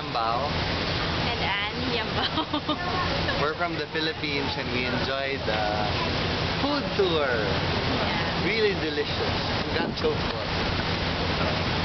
Yambao. And Anne Yambao. We're from the Philippines and we enjoyed the food tour. Yeah. Really delicious. We got so full.